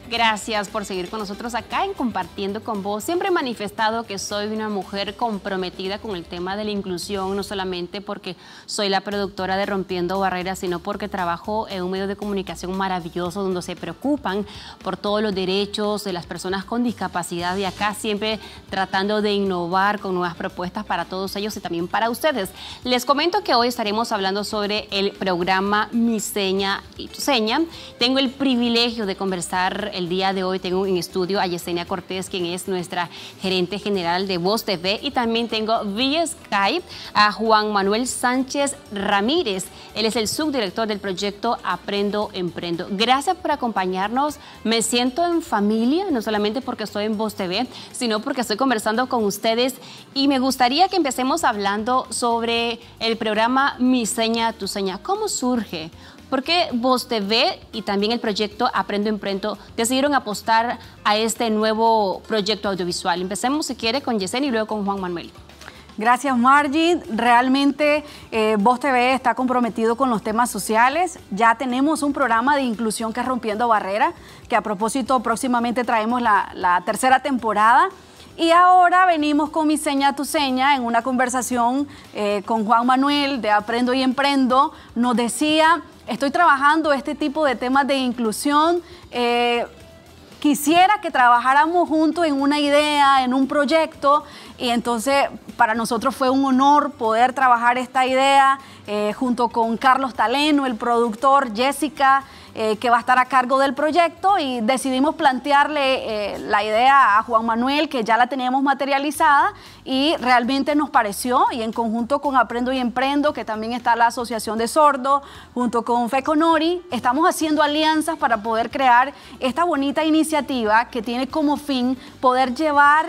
Gracias por seguir con nosotros acá en Compartiendo con Vos. Siempre he manifestado que soy una mujer comprometida con el tema de la inclusión, no solamente porque soy la productora de Rompiendo Barreras, sino porque trabajo en un medio de comunicación maravilloso donde se preocupan por todos los derechos de las personas con discapacidad, y acá siempre tratando de innovar con nuevas propuestas para todos ellos y también para ustedes. Les comento que hoy estaremos hablando sobre el programa Mi Seña y Tu Seña. Tengo el privilegio de conversar el día de hoy. Tengo en estudio a Yesenia Cortés, quien es nuestra gerente general de Voz TV, y también tengo vía Skype a Juan Manuel Sánchez Ramírez. Él es el subdirector del proyecto Aprendo, Emprendo. Gracias por acompañarnos. Me siento en familia, no solamente porque estoy en Voz TV, sino porque estoy conversando con ustedes, y me gustaría que empecemos hablando sobre el programa Mi Seña, Tu Seña. ¿Cómo surge? ¿Por qué Voz TV y también el proyecto Aprendo Emprendo decidieron apostar a este nuevo proyecto audiovisual? Empecemos, si quiere, con Yesenia y luego con Juan Manuel. Gracias, Margie. Realmente Voz TV está comprometido con los temas sociales. Ya tenemos un programa de inclusión que es Rompiendo Barreras, que a propósito próximamente traemos la tercera temporada. Y ahora venimos con Mi Seña, Tu Seña, en una conversación con Juan Manuel de Aprendo y Emprendo. Nos decía: estoy trabajando este tipo de temas de inclusión. Quisiera que trabajáramos juntos en una idea, en un proyecto, y entonces para nosotros fue un honor poder trabajar esta idea junto con Carlos Taleno, el productor, Jessica, que va a estar a cargo del proyecto, y decidimos plantearle la idea a Juan Manuel, que ya la teníamos materializada, y realmente nos pareció, y en conjunto con Aprendo y Emprendo, que también está la Asociación de Sordos, junto con FECONORI, estamos haciendo alianzas para poder crear esta bonita iniciativa que tiene como fin poder llevar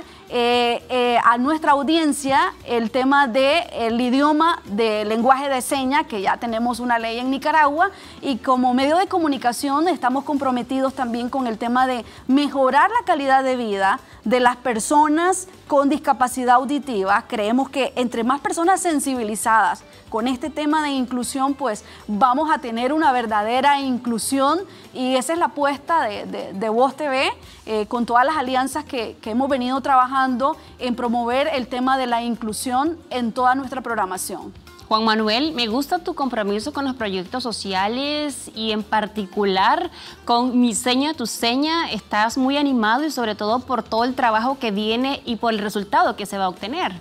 a nuestra audiencia el tema del idioma de lenguaje de señas, que ya tenemos una ley en Nicaragua, y como medio de comunicación estamos comprometidos también con el tema de mejorar la calidad de vida de las personas con discapacidad auditiva. Creemos que entre más personas sensibilizadas con este tema de inclusión, pues vamos a tener una verdadera inclusión, y esa es la apuesta de Voz TV, con todas las alianzas que hemos venido trabajando en promover el tema de la inclusión en toda nuestra programación. Juan Manuel, me gusta tu compromiso con los proyectos sociales y en particular con Mi Seña, Tu Seña. Estás muy animado, y sobre todo por todo el trabajo que viene y por el resultado que se va a obtener.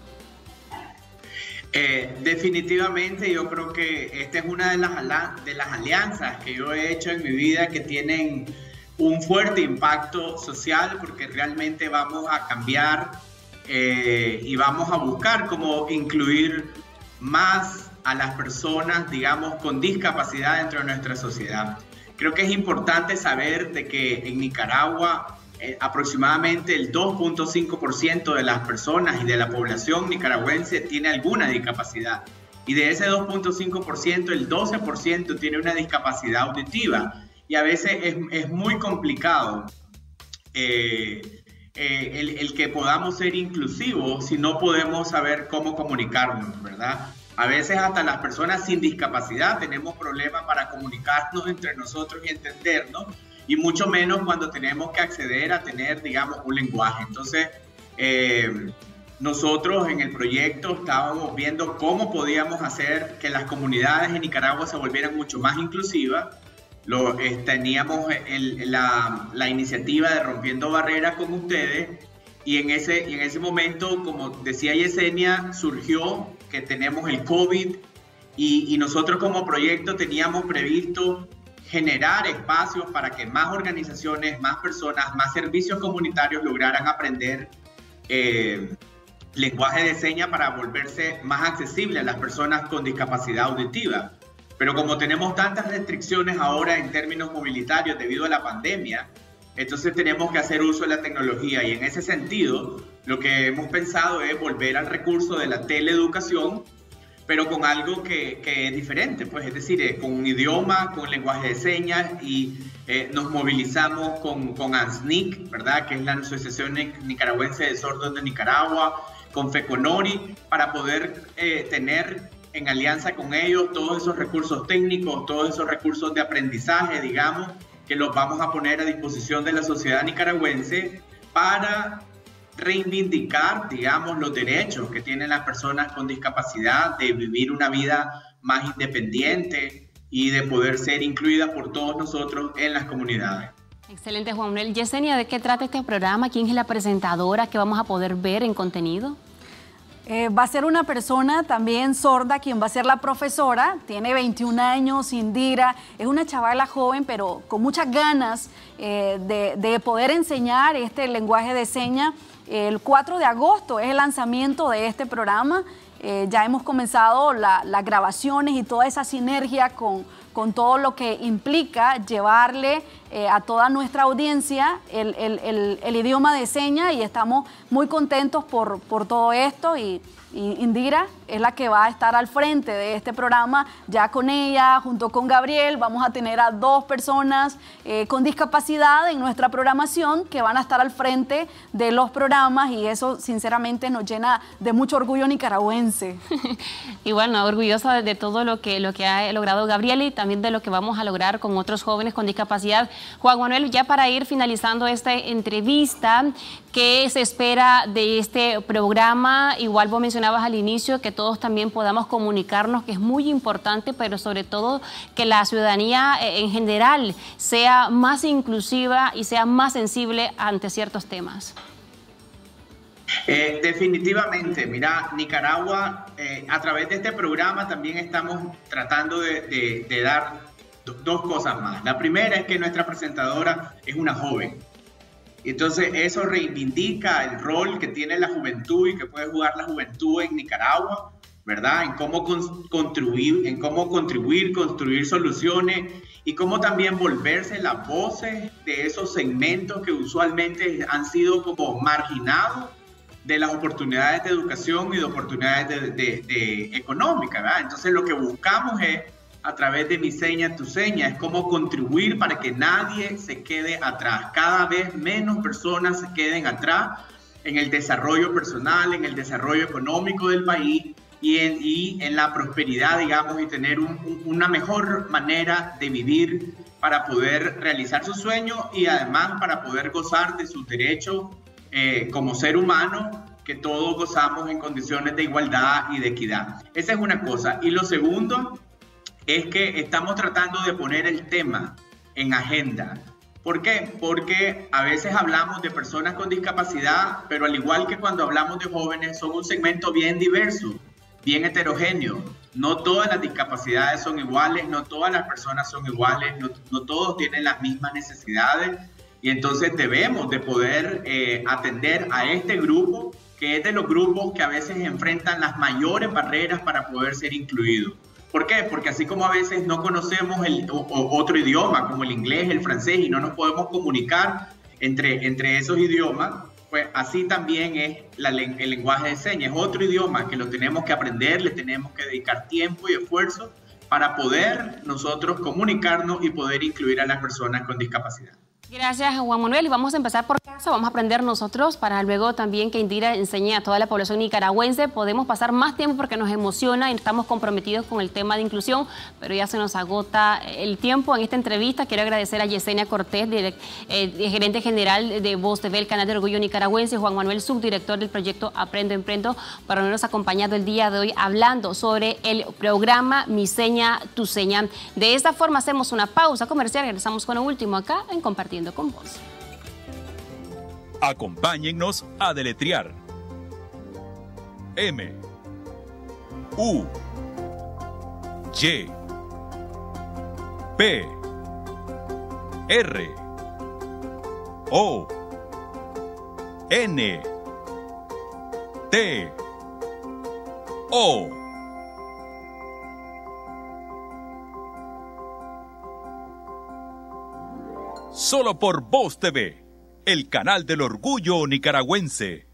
Definitivamente yo creo que esta es una de las alianzas que yo he hecho en mi vida que tienen un fuerte impacto social, porque realmente vamos a cambiar y vamos a buscar cómo incluir más a las personas, digamos, con discapacidad dentro de nuestra sociedad. Creo que es importante saber de que en Nicaragua aproximadamente el 2.5% de las personas y de la población nicaragüense tiene alguna discapacidad. Y de ese 2.5%, el 12% tiene una discapacidad auditiva. Y a veces es muy complicado el que podamos ser inclusivos si no podemos saber cómo comunicarnos, ¿verdad? A veces hasta las personas sin discapacidad tenemos problemas para comunicarnos entre nosotros y entendernos, y mucho menos cuando tenemos que acceder a tener, digamos, un lenguaje. Entonces, nosotros en el proyecto estábamos viendo cómo podíamos hacer que las comunidades en Nicaragua se volvieran mucho más inclusivas. Teníamos la iniciativa de Rompiendo Barreras con ustedes, y en ese momento, como decía Yesenia, surgió que tenemos el COVID, y nosotros como proyecto teníamos previsto generar espacios para que más organizaciones, más personas, más servicios comunitarios lograran aprender lenguaje de señas para volverse más accesible a las personas con discapacidad auditiva. Pero como tenemos tantas restricciones ahora en términos mobilitarios debido a la pandemia, entonces tenemos que hacer uso de la tecnología, y en ese sentido lo que hemos pensado es volver al recurso de la teleeducación, pero con algo que es diferente, pues, es decir, con un idioma, con lenguaje de señas, y nos movilizamos con ANSNIC, ¿verdad?, que es la Asociación Nicaragüense de Sordos de Nicaragua, con FECONORI, para poder tener en alianza con ellos todos esos recursos técnicos, todos esos recursos de aprendizaje, digamos, que los vamos a poner a disposición de la sociedad nicaragüense para reivindicar, digamos, los derechos que tienen las personas con discapacidad de vivir una vida más independiente y de poder ser incluidas por todos nosotros en las comunidades. Excelente, Juan Manuel. Yesenia, ¿de qué trata este programa? ¿Quién es la presentadora? ¿Qué vamos a poder ver en contenido? Va a ser una persona también sorda quien va a ser la profesora. Tiene 21 años, Indira. Es una chavala joven, pero con muchas ganas de poder enseñar este lenguaje de señas. El 4 de agosto es el lanzamiento de este programa. Ya hemos comenzado las grabaciones y toda esa sinergia con todo lo que implica llevarle a toda nuestra audiencia el idioma de señas, y estamos muy contentos por todo esto. Y Indira es la que va a estar al frente de este programa. Ya con ella, junto con Gabriel, vamos a tener a 2 personas con discapacidad en nuestra programación que van a estar al frente de los programas, y eso sinceramente nos llena de mucho orgullo nicaragüense. Y bueno, orgullosa de todo lo que ha logrado Gabriel y también de lo que vamos a lograr con otros jóvenes con discapacidad. Juan Manuel, ya para ir finalizando esta entrevista, ¿qué se espera de este programa? Igual vos mencionabas al inicio que todos también podamos comunicarnos, que es muy importante, pero sobre todo que la ciudadanía en general sea más inclusiva y sea más sensible ante ciertos temas. Definitivamente, mira, Nicaragua, a través de este programa también estamos tratando de dar 2 cosas más. La primera es que nuestra presentadora es una joven. Entonces eso reivindica el rol que tiene la juventud y que puede jugar la juventud en Nicaragua, ¿verdad? En cómo contribuir, construir soluciones y cómo también volverse las voces de esos segmentos que usualmente han sido como marginados de las oportunidades de educación y de oportunidades económicas, ¿verdad? Entonces lo que buscamos es, a través de Mi Seña, Tu Seña, es cómo contribuir para que nadie se quede atrás. Cada vez menos personas se queden atrás en el desarrollo personal, en el desarrollo económico del país y en la prosperidad, digamos, y tener una mejor manera de vivir para poder realizar sus sueños y además para poder gozar de sus derechos como ser humano, que todos gozamos en condiciones de igualdad y de equidad. Esa es una cosa. Y lo segundo es que estamos tratando de poner el tema en agenda. ¿Por qué? Porque a veces hablamos de personas con discapacidad, pero al igual que cuando hablamos de jóvenes, son un segmento bien diverso, bien heterogéneo. No todas las discapacidades son iguales, no todas las personas son iguales, no todos tienen las mismas necesidades, y entonces debemos de poder atender a este grupo, que es de los grupos que a veces enfrentan las mayores barreras para poder ser incluidos. ¿Por qué? Porque así como a veces no conocemos otro idioma, como el inglés, el francés, y no nos podemos comunicar entre esos idiomas, pues así también es el lenguaje de señas. Es otro idioma que lo tenemos que aprender, le tenemos que dedicar tiempo y esfuerzo para poder nosotros comunicarnos y poder incluir a las personas con discapacidad. Gracias, Juan Manuel. Y vamos a empezar por casa, vamos a aprender nosotros para luego también que Indira enseñe a toda la población nicaragüense. Podemos pasar más tiempo porque nos emociona y estamos comprometidos con el tema de inclusión, pero ya se nos agota el tiempo en esta entrevista. Quiero agradecer a Yesenia Cortés, gerente general de Voz TV, el canal de Orgullo Nicaragüense, Juan Manuel, subdirector del proyecto Aprendo, Emprendo, por habernos acompañado el día de hoy hablando sobre el programa Mi Seña, Tu Seña. De esta forma hacemos una pausa comercial, regresamos con lo último acá en Compartiendo con Vos. Acompáñennos a deletrear M U Y P R O N T O. Solo por Voz TV, el canal del orgullo nicaragüense.